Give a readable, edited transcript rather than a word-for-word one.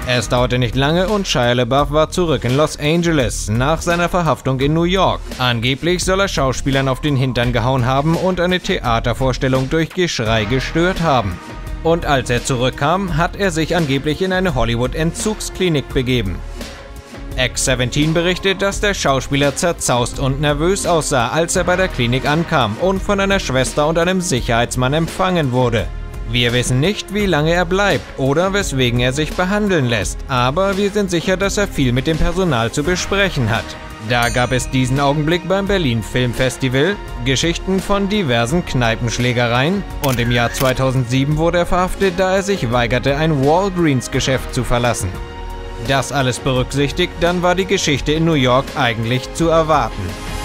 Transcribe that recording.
Es dauerte nicht lange und Shia LaBeouf war zurück in Los Angeles, nach seiner Verhaftung in New York. Angeblich soll er Schauspielern auf den Hintern gehauen haben und eine Theatervorstellung durch Geschrei gestört haben. Und als er zurückkam, hat er sich angeblich in eine Hollywood-Entzugsklinik begeben. X17 berichtet, dass der Schauspieler zerzaust und nervös aussah, als er bei der Klinik ankam und von einer Schwester und einem Sicherheitsmann empfangen wurde. Wir wissen nicht, wie lange er bleibt oder weswegen er sich behandeln lässt, aber wir sind sicher, dass er viel mit dem Personal zu besprechen hat. Da gab es diesen Augenblick beim Berlin Filmfestival, Geschichten von diversen Kneipenschlägereien und im Jahr 2007 wurde er verhaftet, da er sich weigerte, ein Walgreens-Geschäft zu verlassen. Das alles berücksichtigt, dann war die Geschichte in New York eigentlich zu erwarten.